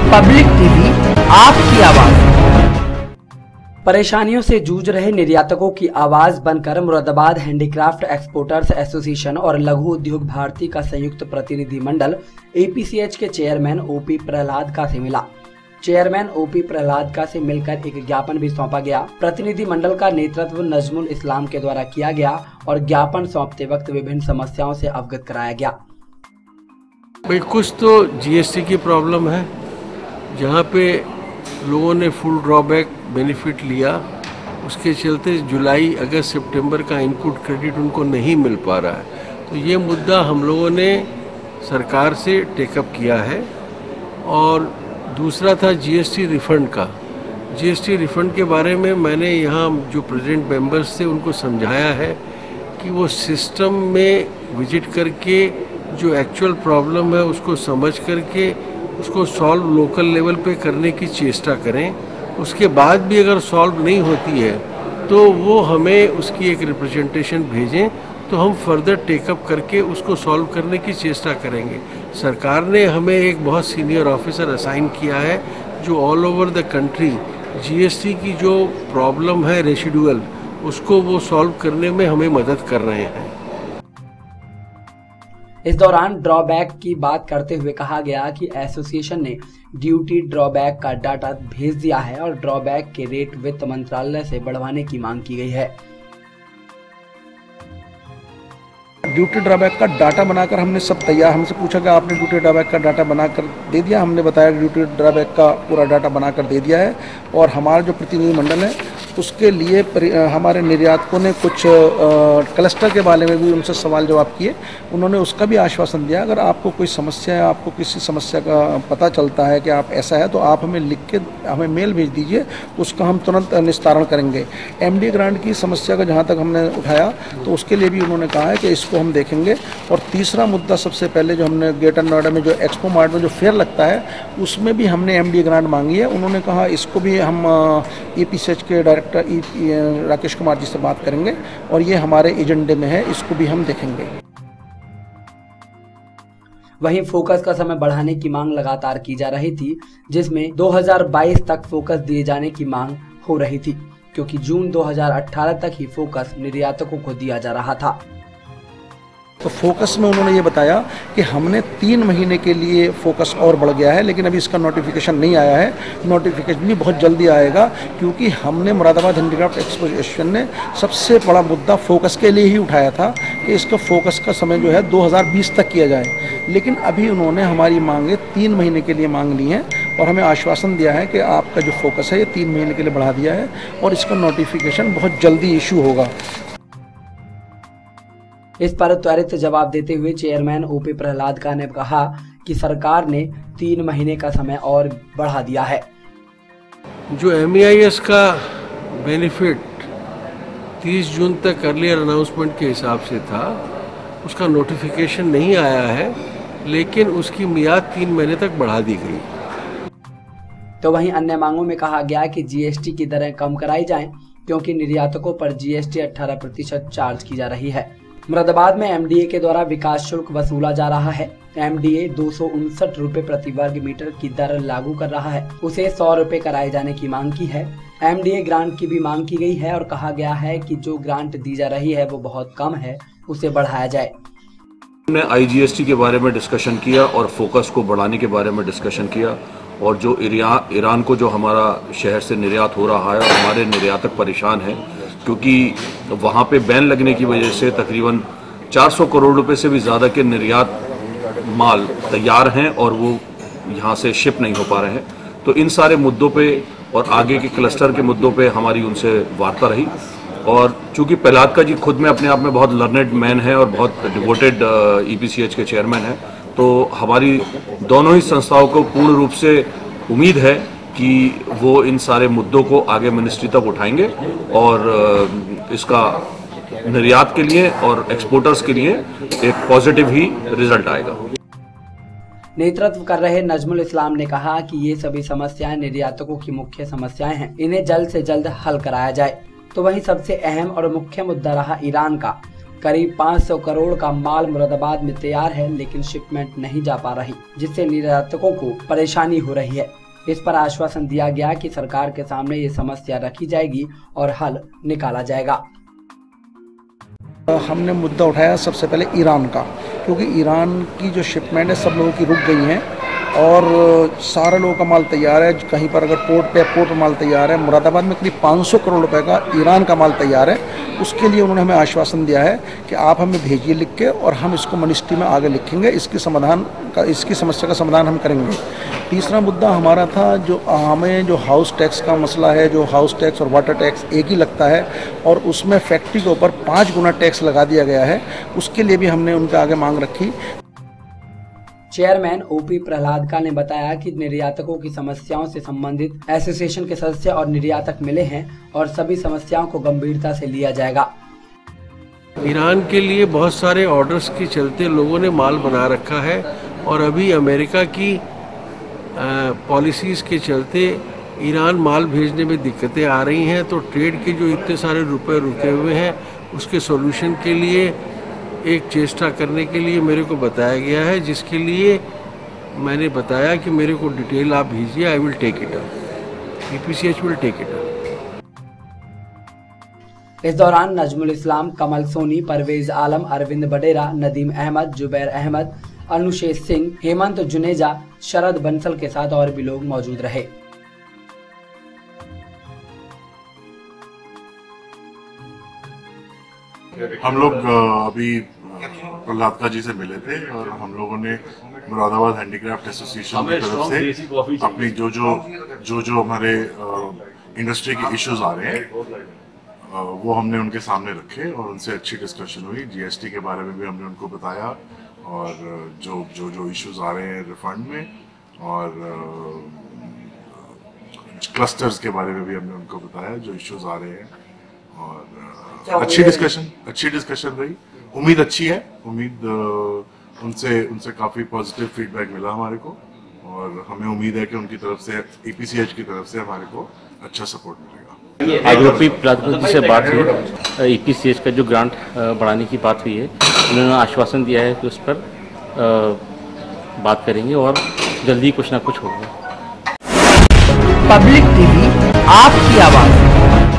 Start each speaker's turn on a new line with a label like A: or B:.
A: Public TV, आपकी आवाज। परेशानियों से जूझ रहे निर्यातकों की आवाज बनकर मुरादाबाद हैंडीक्राफ्ट एक्सपोर्टर्स एसोसिएशन और लघु उद्योग भारती का संयुक्त प्रतिनिधि मंडल एपीसीएच के चेयरमैन ओपी प्रहलाद का से मिला। चेयरमैन ओपी प्रहलाद का से मिलकर एक ज्ञापन भी सौंपा गया। प्रतिनिधि मंडल का नेतृत्व नजमुल इस्लाम के द्वारा किया गया और ज्ञापन सौंपते वक्त विभिन्न समस्याओं से अवगत कराया गया।
B: भाई कुछ तो जीएसटी की प्रॉब्लम है, जहाँ पे लोगों ने फुल ड्रॉबैक बेनिफिट लिया, उसके चलते जुलाई अगस्त सितंबर का इनपुट क्रेडिट उनको नहीं मिल पा रहा है। तो ये मुद्दा हम लोगों ने सरकार से टेकअप किया है। और दूसरा था जीएसटी रिफंड का। जीएसटी रिफंड के बारे में मैंने यहाँ जो प्रेजेंट मेंबर्स थे उनको समझाया है कि वो सिस्टम में विजिट करके जो एक्चुअल प्रॉब्लम है उसको समझ करके उसको सॉल्व लोकल लेवल पे करने की चेष्टा करें। उसके बाद भी अगर सॉल्व नहीं होती है तो वो हमें उसकी एक रिप्रेजेंटेशन भेजें, तो हम फर्दर टेकअप करके उसको सॉल्व करने की चेष्टा करेंगे। सरकार ने हमें एक बहुत सीनियर ऑफिसर असाइन किया है जो all over the country GST की जो प्रॉब्लम है रेसिडुअल, उसको वो सॉल्व करने में हमें मदद कर रहे हैं।
A: इस दौरान ड्रॉबैक की बात करते हुए कहा गया कि एसोसिएशन ने ड्यूटी ड्रॉबैक का डाटा भेज दिया है और ड्रॉबैक के रेट वित्त मंत्रालय से बढ़वाने की मांग की गई है।
C: ड्यूटी ड्रॉबैक का डाटा बनाकर हमने सब तैयार, हमसे पूछा कि आपने ड्यूटी ड्रॉबैक का डाटा बनाकर दे दिया। हमने बताया ड्यूटी ड्रॉबैक का पूरा डाटा बनाकर दे दिया है। और हमारा जो प्रतिनिधि मंडल है उसके लिए हमारे निर्यातकों ने कुछ क्लस्टर के बारे में भी उनसे सवाल जवाब किए। उन्होंने उसका भी आश्वासन दिया, अगर आपको कोई समस्या है, आपको किसी समस्या का पता चलता है कि आप ऐसा है, तो आप हमें लिख के हमें मेल भेज दीजिए, उसका हम तुरंत निस्तारण करेंगे। एमडी ग्रांट की समस्या का जहाँ तक हमने उठाया तो उसके लिए भी उन्होंने कहा है कि इसको हम देखेंगे। और तीसरा मुद्दा सबसे पहले जो हमने ग्रेटर नोएडा में जो एक्सपो मार्ट में जो फेयर लगता है उसमें भी हमने एमडी ग्रांट मांगी है। उन्होंने कहा इसको भी हम ईपीसीएच के डायरेक्टर राकेश कुमार जी से बात करेंगे और ये हमारे एजेंडे में है, इसको भी हम देखेंगे।
A: वहीं फोकस का समय बढ़ाने की मांग लगातार की जा रही थी, जिसमें 2022 तक फोकस दिए जाने की मांग हो रही थी, क्योंकि जून 2018 तक ही फोकस निर्यातकों को दिया जा रहा था।
C: तो फोकस में उन्होंने ये बताया कि हमने 3 महीने के लिए फोकस और बढ़ गया है, लेकिन अभी इसका नोटिफिकेशन नहीं आया है। नोटिफिकेशन भी बहुत जल्दी आएगा, क्योंकि हमने मुरादाबाद हैंडीक्राफ्ट एक्सपोजिशन ने सबसे बड़ा मुद्दा फोकस के लिए ही उठाया था कि इसका फोकस का समय जो है 2020 तक किया जाए। लेकिन अभी उन्होंने हमारी मांगें 3 महीने के लिए मांग ली हैं और हमें आश्वासन दिया है कि आपका जो फोकस है ये 3 महीने के लिए बढ़ा दिया है और इसका नोटिफिकेशन बहुत जल्दी इशू होगा।
A: इस पर त्वरित जवाब देते हुए चेयरमैन ओपी प्रहलाद का ने कहा कि सरकार ने 3 महीने का समय और बढ़ा दिया है।
B: जो MEIS का बेनिफिट 30 जून तक अर्लियर अनाउंसमेंट के हिसाब से था, उसका नोटिफिकेशन नहीं आया है, लेकिन उसकी मियाद 3 महीने तक बढ़ा दी गई।
A: तो वहीं अन्य मांगों में कहा गया कि जीएसटी की दरें कम कराई जाएं, क्योंकि निर्यातकों पर जीएसटी 18% चार्ज की जा रही है। मुरादाबाद में एमडीए के द्वारा विकास शुल्क वसूला जा रहा है। एमडीए 259 रुपए प्रति वर्ग मीटर की दर लागू कर रहा है, उसे 100 रुपए कराए जाने की मांग की है। एमडीए ग्रांट की भी मांग की गई है और कहा गया है कि जो ग्रांट दी जा रही है वो बहुत कम है, उसे बढ़ाया जाए।
D: हमने आईजीएसटी के बारे में डिस्कशन किया और फोकस को बढ़ाने के बारे में डिस्कशन किया। और जो ईरान को जो हमारा शहर से निर्यात हो रहा है और हमारे निर्यातक परेशान हैं, क्योंकि वहाँ पे बैन लगने की वजह से तकरीबन 400 करोड़ रुपए से भी ज़्यादा के निर्यात माल तैयार हैं और वो यहाँ से शिप नहीं हो पा रहे हैं। तो इन सारे मुद्दों पे और आगे के क्लस्टर के मुद्दों पे हमारी उनसे वार्ता रही। और चूँकि प्रहलाद का जी खुद में अपने आप में बहुत लर्नेड मैन है और बहुत डिवोटेड ईपीसीएच के चेयरमैन हैं, तो हमारी दोनों ही संस्थाओं को पूर्ण रूप से उम्मीद है कि वो इन सारे मुद्दों को आगे मिनिस्ट्री तक उठाएंगे और इसका निर्यात के लिए और एक्सपोर्टर्स के लिए एक पॉजिटिव ही रिजल्ट आएगा।
A: नेतृत्व कर रहे नजमुल इस्लाम ने कहा कि ये सभी समस्याएं निर्यातकों की मुख्य समस्याएं हैं, इन्हें जल्द से जल्द हल कराया जाए। तो वहीं सबसे अहम और मुख्य मुद्दा रहा ईरान का। करीब 500 करोड़ का माल मुरादाबाद में तैयार है, लेकिन शिपमेंट नहीं जा पा रही, जिससे निर्यातकों को परेशानी हो रही है। इस पर आश्वासन दिया गया कि सरकार के सामने ये समस्या रखी जाएगी और हल निकाला जाएगा।
C: हमने मुद्दा उठाया सबसे पहले ईरान का, क्योंकि ईरान की जो शिपमेंट है सब लोगों की रुक गई हैं और सारे लोगों का माल तैयार है। कहीं पर अगर पोर्ट पर माल तैयार है, मुरादाबाद में करीब 500 करोड़ रुपए का ईरान का माल तैयार है। उसके लिए उन्होंने हमें आश्वासन दिया है कि आप हमें भेजिए लिख के और हम इसको मिनिस्ट्री में आगे लिखेंगे, इसकी समस्या का समाधान हम करेंगे। तीसरा मुद्दा हमारा था हमें जो हाउस टैक्स का मसला है, जो हाउस टैक्स और वाटर टैक्स एक ही लगता है और उसमें फैक्ट्री के ऊपर 5 गुना टैक्स लगा दिया गया है, उसके लिए भी हमने उनके आगे मांग रखी।
A: चेयरमैन ओपी प्रहलादका ने बताया कि निर्यातकों की समस्याओं से संबंधित एसोसिएशन के सदस्य और निर्यातक मिले हैं और सभी समस्याओं को गंभीरता से लिया जाएगा।
B: ईरान के लिए बहुत सारे ऑर्डर्स के चलते लोगों ने माल बना रखा है और अभी अमेरिका की पॉलिसीज़ के चलते ईरान माल भेजने में दिक्कतें आ रही हैं। तो ट्रेड के जो इतने सारे रुपए रुके हुए हैं उसके सॉल्यूशन के लिए एक चेष्टा करने के लिए मेरे को बताया गया है, जिसके लिए मैंने बताया कि मेरे को डिटेल आप भेजिए, I will take it up, EPCH will take it up.
A: इस दौरान नजमुल इस्लाम, कमल सोनी, परवेज आलम, अरविंद बडेरा, नदीम अहमद, जुबैर अहमद, अनुशेष सिंह, हेमंत जुनेजा, शरद बंसल के साथ और भी लोग मौजूद रहे।
E: हम लोग अभी प्रहलादका जी से मिले थे और हम लोगों ने मुरादाबाद हैंडीक्राफ्ट एसोसिएशन की तरफ से अपनी जो हमारे इंडस्ट्री के इश्यूज आ रहे हैं वो हमने उनके सामने रखे और उनसे अच्छी डिस्कशन हुई। GST के बारे में भी हमने उनको बताया और जो इश्यूज आ रहे हैं रिफंड में और क्लस्टर्स के बारे में भी हमने उनको बताया जो इश्यूज आ रहे हैं और अच्छी डिस्कशन रही। उम्मीद अच्छी है, उनसे काफ़ी पॉजिटिव फीडबैक मिला हमारे को और हमें उम्मीद है कि उनकी तरफ से EPCH की तरफ से हमारे को अच्छा सपोर्ट मिलेगा।
F: आज ओपी प्रहलादका जी से बात हुई, EPCH का जो ग्रांट बढ़ाने की बात हुई है, उन्होंने आश्वासन दिया है कि उस पर बात करेंगे और जल्दी कुछ ना कुछ होगा।
A: पब्लिक टीवी, आपकी आवाज़।